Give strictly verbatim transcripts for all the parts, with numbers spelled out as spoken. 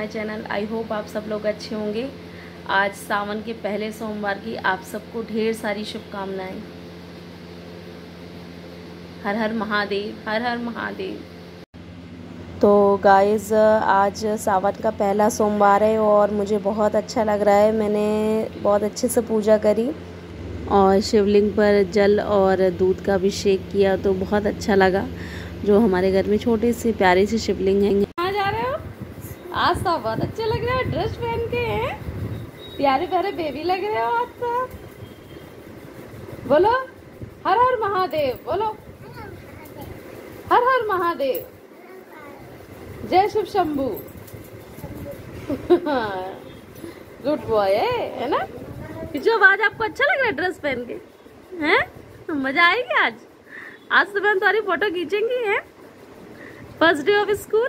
My channel. I hope आप सब लोग अच्छे होंगे। आज सावन के पहले सोमवार की आप सबको ढेर सारी शुभकामनाएं। हर हर महादेव, हर हर महादेव। तो गाइस, आज सावन का पहला सोमवार है और मुझे बहुत अच्छा लग रहा है। मैंने बहुत अच्छे से पूजा करी और शिवलिंग पर जल और दूध का अभिषेक किया, तो बहुत अच्छा लगा। जो हमारे घर में छोटे से प्यारे से शिवलिंग हैं। कहाँ जा रहे हो? आज तो बहुत अच्छे लग रहे हो, ड्रेस पहन के हैं, प्यारे प्यारे बेबी लग रहे हो आज तो। बोलो हर हर महादेव, बोलो हर हर महादेव, जय शिव शंभू। गुड बॉय है, है ना? जो आज आपको अच्छा लग रहा है ड्रेस पहन के, हैं? मजा आएगी आज। आज सुबह हम तुम्हारी फोटो खींचेंगी, हैं? First day of school.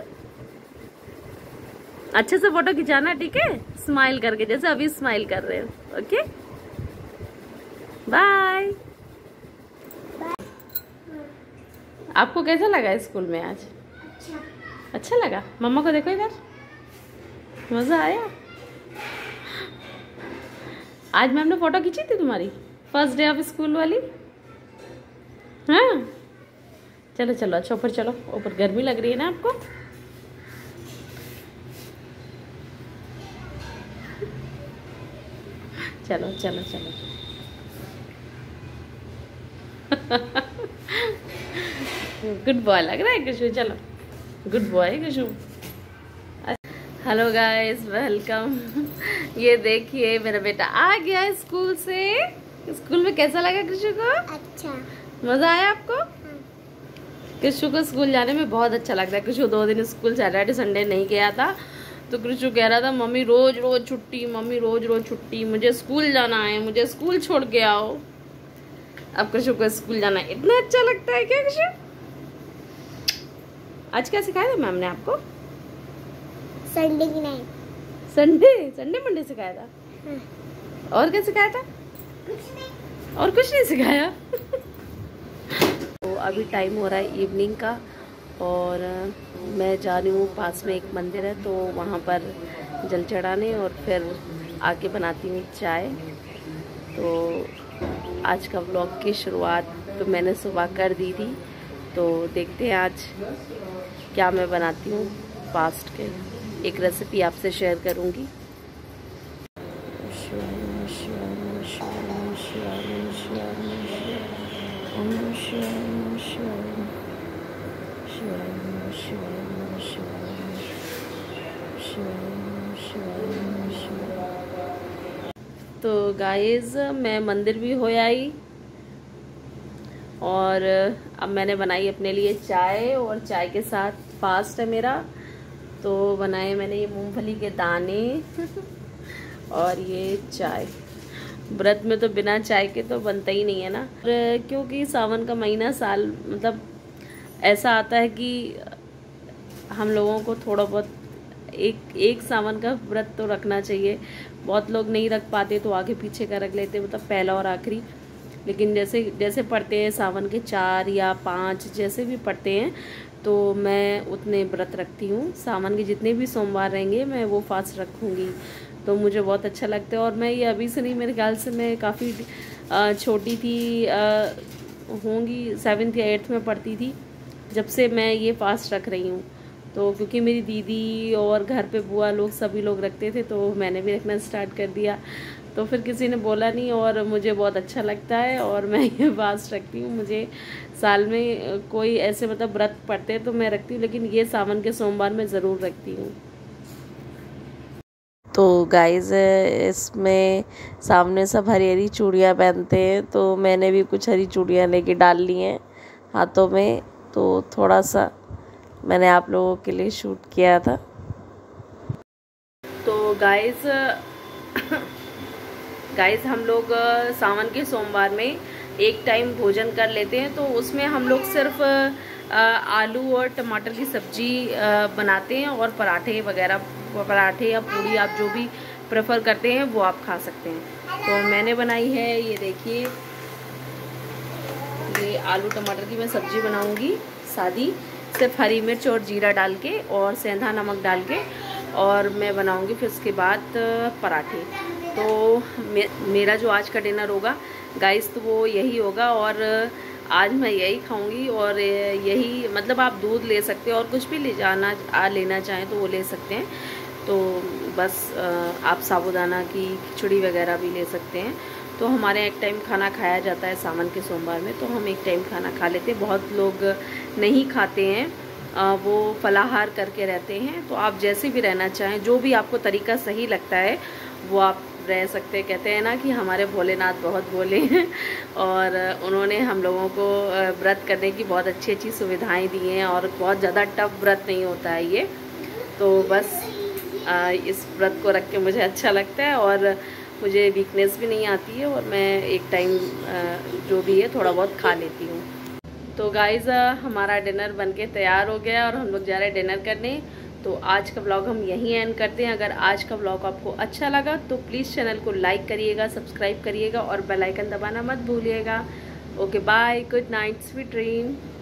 अच्छे से फोटो खिंचाना, ठीक है? स्माइल करके, जैसे अभी स्माइल कर रहे हो। Okay, bye. आपको कैसा लगा स्कूल में आज? अच्छा, अच्छा लगा। मम्मा को देखो इधर, मजा आया। आज मैम ने फोटो खींची थी तुम्हारी फर्स्ट डे ऑफ स्कूल वाली। हाँ, चलो चलो, अच्छा ऊपर चलो। ऊपर गर्मी लग रही है ना आपको? चलो चलो चलो। गुड बॉय लग रहा है कुशु। चलो, good boy Kushu. Hello guys, welcome. ये देखिए मेरा बेटा आ गया है स्कूल से। स्कूल में कैसा लगा कृषु को? अच्छा। मजा आया आपको? कृषु को स्कूल जाने में बहुत अच्छा लगता है। कृषु दो दिन स्कूल सैटरडे संडे नहीं गया था, तो कृषु कह रहा था मम्मी रोज रोज छुट्टी, मम्मी रोज रोज छुट्टी, मुझे स्कूल जाना है, मुझे स्कूल छोड़ के आओ। अब कृषु को स्कूल जाना इतना अच्छा लगता है क्या कृषु? आज क्या सिखाया था मैम ने आपको? संडे की नाइट। संडे संडे मंडे सिखाया था। हाँ। और क्या सिखाया था? कुछ नहीं। और कुछ नहीं सिखाया। तो अभी टाइम हो रहा है इवनिंग का और मैं जा रही हूँ, पास में एक मंदिर है तो वहाँ पर जल चढ़ाने और फिर आके बनाती हूँ चाय। तो आज का व्लॉग की शुरुआत तो मैंने सुबह कर दी थी, तो देखते हैं आज क्या मैं बनाती हूँ। फास्ट के एक रेसिपी आपसे शेयर करूँगी। तो गाइस, मैं मंदिर भी हो आई और अब मैंने बनाई अपने लिए चाय और चाय के साथ फास्ट है मेरा, तो बनाए मैंने ये मूंगफली के दाने और ये चाय। व्रत में तो बिना चाय के तो बनता ही नहीं है ना, क्योंकि सावन का महीना साल मतलब ऐसा आता है कि हम लोगों को थोड़ा बहुत एक एक सावन का व्रत तो रखना चाहिए। बहुत लोग नहीं रख पाते तो आगे पीछे का रख लेते, मतलब पहला और आखिरी। लेकिन जैसे जैसे पढ़ते हैं सावन के चार या पाँच जैसे भी पढ़ते हैं, तो मैं उतने व्रत रखती हूँ। सावन के जितने भी सोमवार रहेंगे मैं वो फास्ट रखूँगी, तो मुझे बहुत अच्छा लगता है। और मैं ये अभी से नहीं, मेरे ख्याल से मैं काफ़ी छोटी थी, होंगी सेवन्थ या एट्थ में पढ़ती थी जब से मैं ये फास्ट रख रही हूँ। तो क्योंकि मेरी दीदी और घर पे बुआ लोग सभी लोग रखते थे, तो मैंने भी रखना स्टार्ट कर दिया। तो फिर किसी ने बोला नहीं और मुझे बहुत अच्छा लगता है और मैं ये फास्ट रखती हूँ। मुझे साल में कोई ऐसे मतलब व्रत पड़ते हैं तो मैं रखती हूँ, लेकिन ये सावन के सोमवार मैं ज़रूर रखती हूँ। तो गाइस, इसमें सामने सब हरी हरी चूड़ियाँ पहनते हैं, तो मैंने भी कुछ हरी चूड़ियाँ लेके डाल ली हैं हाथों में। तो थोड़ा सा मैंने आप लोगों के लिए शूट किया था। तो गाइस गाइस हम लोग सावन के सोमवार में एक टाइम भोजन कर लेते हैं, तो उसमें हम लोग सिर्फ आलू और टमाटर की सब्जी बनाते हैं और पराठे वगैरह, पराठे या पूड़ी आप जो भी प्रेफर करते हैं वो आप खा सकते हैं। तो मैंने बनाई है, ये देखिए, ये आलू टमाटर की मैं सब्जी बनाऊंगी सादी, सिर्फ हरी मिर्च और जीरा डाल के और सेंधा नमक डाल के। और मैं बनाऊंगी फिर उसके बाद पराठे। तो मे, मेरा जो आज का डिनर होगा गाइस तो वो यही होगा, और आज मैं यही खाऊंगी। और यही मतलब आप दूध ले सकते हो और कुछ भी ले जाना आ लेना चाहें तो वो ले सकते हैं। तो बस आप साबूदाना की खिचड़ी वगैरह भी ले सकते हैं। तो हमारे यहाँ एक टाइम खाना खाया जाता है सावन के सोमवार में, तो हम एक टाइम खाना खा लेते हैं। बहुत लोग नहीं खाते हैं, वो फलाहार करके रहते हैं। तो आप जैसे भी रहना चाहें, जो भी आपको तरीका सही लगता है वो आप रह सकते हैं। कहते हैं ना कि हमारे भोलेनाथ बहुत भोले हैं और उन्होंने हम लोगों को व्रत करने की बहुत अच्छी अच्छी सुविधाएं दी हैं, और बहुत ज़्यादा टफ व्रत नहीं होता है ये। तो बस इस व्रत को रख के मुझे अच्छा लगता है, और मुझे वीकनेस भी नहीं आती है, और मैं एक टाइम जो भी है थोड़ा बहुत खा लेती हूँ। तो गाइज़ हमारा डिनर बनके तैयार हो गया और हम लोग जा रहे हैं डिनर करने। तो आज का व्लॉग हम यहीं एंड करते हैं। अगर आज का व्लॉग आपको अच्छा लगा तो प्लीज़ चैनल को लाइक करिएगा, सब्सक्राइब करिएगा और बेल आइकन दबाना मत भूलिएगा। Okay bye, good night, sweet dream.